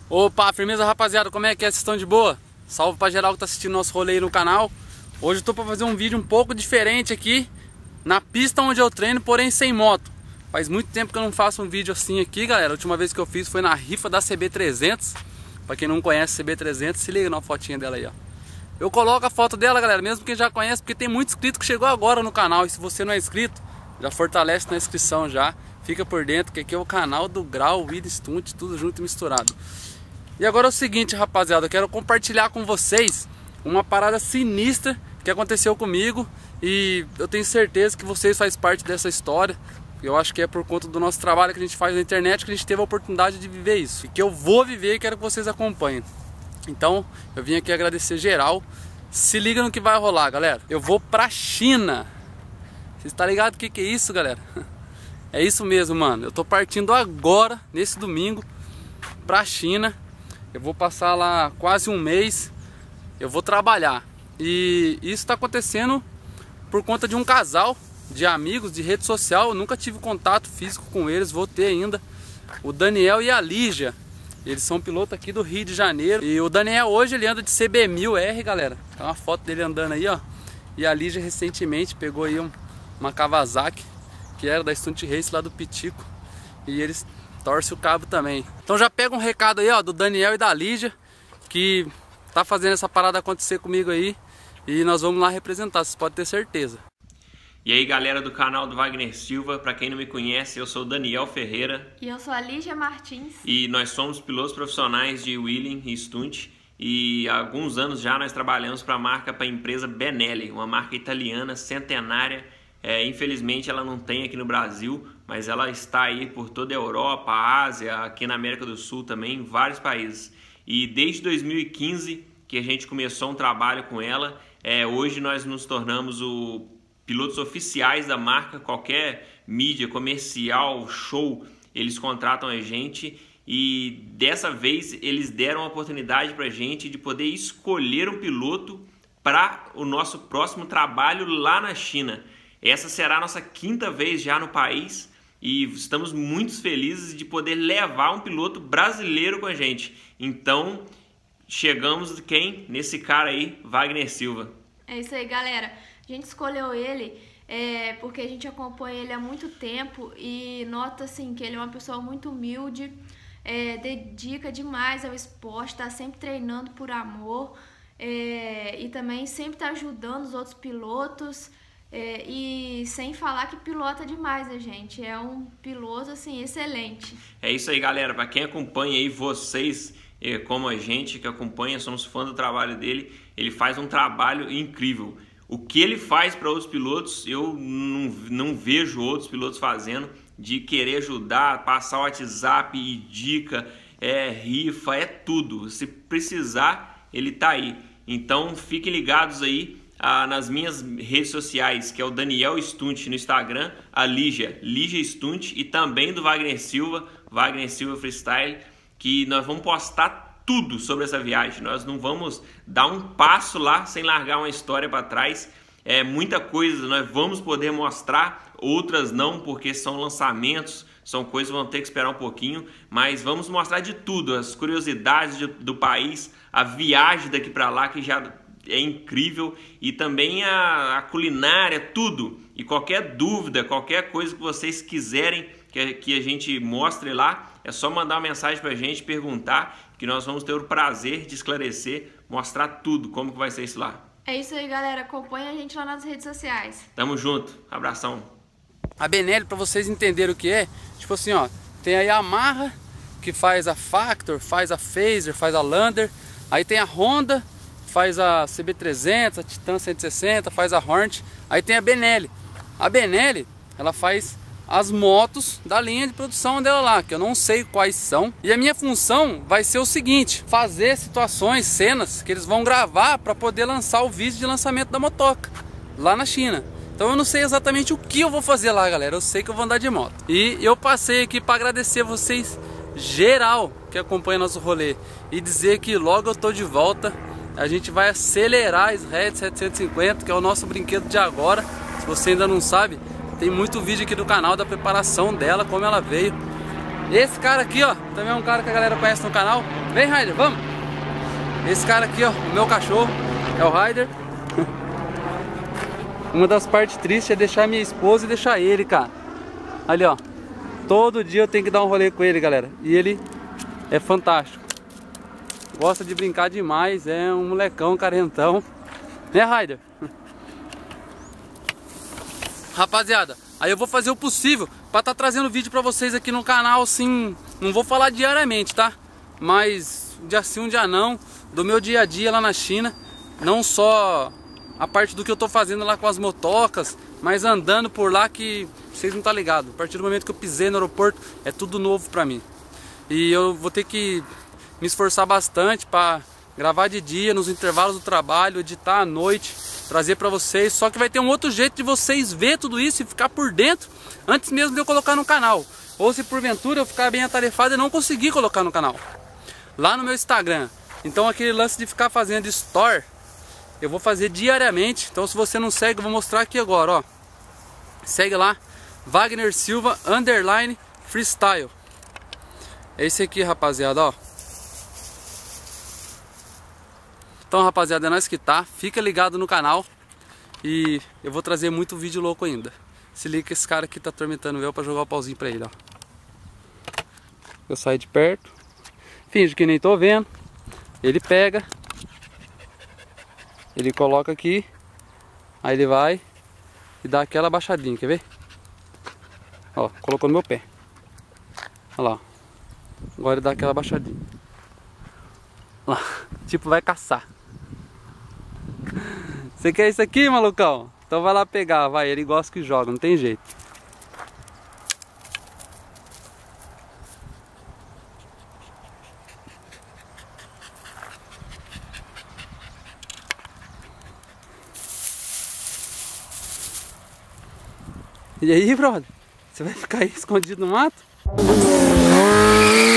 Opa, firmeza rapaziada, como é que é? Vocês estão de boa? Salve pra geral que tá assistindo nosso rolê aí no canal. Hoje eu tô pra fazer um vídeo um pouco diferente aqui na pista onde eu treino, porém sem moto. Faz muito tempo que eu não faço um vídeo assim aqui, galera. A última vez que eu fiz foi na rifa da CB300. Pra quem não conhece a CB300, se liga na fotinha dela aí, ó. Eu coloco a foto dela, galera, mesmo quem já conhece, porque tem muito inscrito que chegou agora no canal. E se você não é inscrito, já fortalece na inscrição já. Fica por dentro, que aqui é o canal do Grau, William Stunt, tudo junto e misturado. E agora é o seguinte, rapaziada, eu quero compartilhar com vocês uma parada sinistra que aconteceu comigo. E eu tenho certeza que vocês fazem parte dessa história. Eu acho que é por conta do nosso trabalho que a gente faz na internet que a gente teve a oportunidade de viver isso. E que eu vou viver e quero que vocês acompanhem. Então, eu vim aqui agradecer geral. Se liga no que vai rolar, galera. Eu vou pra China. Vocês estão ligados o que é isso, galera? É isso mesmo, mano. Eu tô partindo agora, nesse domingo, pra China. Eu vou passar lá quase um mês. Eu vou trabalhar. E isso tá acontecendo por conta de um casal de amigos de rede social. Eu nunca tive contato físico com eles, vou ter ainda. O Daniel e a Lígia. Eles são pilotos aqui do Rio de Janeiro. E o Daniel hoje ele anda de CB1000R, galera. Tem uma foto dele andando aí, ó. E a Lígia recentemente pegou aí uma Kawasaki, que era da Stunt Race lá do Pitico. E eles torcem o cabo também. Então já pega um recado aí, ó, do Daniel e da Lígia, que tá fazendo essa parada acontecer comigo aí. E nós vamos lá representar, vocês podem ter certeza. E aí, galera do canal do Wagner Silva, para quem não me conhece, eu sou o Daniel Ferreira. E eu sou a Lígia Martins. E nós somos pilotos profissionais de Wheeling e Stunt. E há alguns anos já nós trabalhamos para a empresa Benelli, uma marca italiana centenária. Infelizmente ela não tem aqui no Brasil, mas ela está aí por toda a Europa, a Ásia, aqui na América do Sul também, em vários países. E desde 2015 que a gente começou um trabalho com ela, hoje nós nos tornamos pilotos oficiais da marca. Qualquer mídia, comercial, show, eles contratam a gente. E dessa vez eles deram a oportunidade para a gente de poder escolher um piloto para o nosso próximo trabalho lá na China. Essa será a nossa quinta vez já no país e estamos muito felizes de poder levar um piloto brasileiro com a gente. Então chegamos nesse cara aí, Wagner Silva. É isso aí, galera. A gente escolheu ele porque a gente acompanha ele há muito tempo e nota assim que ele é uma pessoa muito humilde, dedica demais ao esporte, está sempre treinando por amor e também sempre está ajudando os outros pilotos. E sem falar que pilota demais, né, gente? É um piloto assim excelente. É isso aí, galera. Para quem acompanha aí, vocês como a gente que acompanha, somos fã do trabalho dele. Ele faz um trabalho incrível. O que ele faz para outros pilotos, eu não vejo outros pilotos fazendo, de querer ajudar, passar o WhatsApp e dica, rifa, tudo. Se precisar, ele tá aí. Então fiquem ligados aí nas minhas redes sociais, que é o Daniel Stunt no Instagram, a Lígia Stunt, e também do Wagner Silva Freestyle, que nós vamos postar tudo sobre essa viagem. Nós não vamos dar um passo lá sem largar uma história para trás. Muita coisa nós vamos poder mostrar, outras não, porque são lançamentos, são coisas que vão ter que esperar um pouquinho, mas vamos mostrar de tudo, as curiosidades do país, a viagem daqui para lá, que já é incrível, e também a culinária, tudo. E qualquer dúvida, qualquer coisa que vocês quiserem que a gente mostre lá, é só mandar uma mensagem pra gente, perguntar, que nós vamos ter o prazer de esclarecer, mostrar tudo, como que vai ser isso lá. É isso aí, galera. Acompanha a gente lá nas redes sociais. Tamo junto. Abração. A Benelli, pra vocês entenderem o que é, tipo assim, ó, tem aí a Yamaha, que faz a Factor, faz a Phaser, faz a Lander. Aí tem a Honda, faz a CB300, a Titan 160, faz a Hornet. Aí tem a Benelli. A Benelli, ela faz as motos da linha de produção dela lá, que eu não sei quais são. E a minha função vai ser o seguinte: fazer situações, cenas que eles vão gravar para poder lançar o vídeo de lançamento da motoca lá na China. Então eu não sei exatamente o que eu vou fazer lá, galera. Eu sei que eu vou andar de moto. E eu passei aqui para agradecer vocês geral que acompanha nosso rolê e dizer que logo eu tô de volta. A gente vai acelerar a SRED 750, que é o nosso brinquedo de agora. Se você ainda não sabe, tem muito vídeo aqui no canal da preparação dela, como ela veio. Esse cara aqui, ó, também é um cara que a galera conhece no canal. Vem, Ryder, vamos! Esse cara aqui, ó, o meu cachorro, é o Ryder. Uma das partes tristes é deixar minha esposa e deixar ele, cara. Ali, ó. Todo dia eu tenho que dar um rolê com ele, galera. E ele é fantástico. Gosta de brincar demais, é um molecão carentão. Né, Ryder? Rapaziada, aí eu vou fazer o possível pra estar trazendo vídeo pra vocês aqui no canal, assim. Não vou falar diariamente, tá? Mas um dia sim, um dia não. Do meu dia a dia lá na China. Não só a parte do que eu tô fazendo lá com as motocas, mas andando por lá, que vocês não tá ligado. A partir do momento que eu pisei no aeroporto, é tudo novo pra mim. E eu vou ter que me esforçar bastante pra gravar de dia, nos intervalos do trabalho, editar à noite, trazer pra vocês. Só que vai ter um outro jeito de vocês ver tudo isso e ficar por dentro antes mesmo de eu colocar no canal. Ou se porventura eu ficar bem atarefado e não conseguir colocar no canal. Lá no meu Instagram. Então aquele lance de ficar fazendo store, eu vou fazer diariamente. Então se você não segue, eu vou mostrar aqui agora, ó. Segue lá, Wagner Silva _freestyle. É esse aqui, rapaziada, ó. Então, rapaziada, é nóis que tá. Fica ligado no canal. E eu vou trazer muito vídeo louco ainda. Se liga que esse cara aqui tá atormentando eu pra jogar o pauzinho pra ele, ó. Eu saio de perto, finge que nem tô vendo. Ele pega, ele coloca aqui, aí ele vai e dá aquela baixadinha, quer ver? Ó, colocou no meu pé. Olha lá. Agora ele dá aquela baixadinha. Olha lá, tipo vai caçar. Você quer isso aqui, malucão? Então vai lá pegar, vai, ele gosta que joga, não tem jeito. E aí, brother? Você vai ficar aí escondido no mato?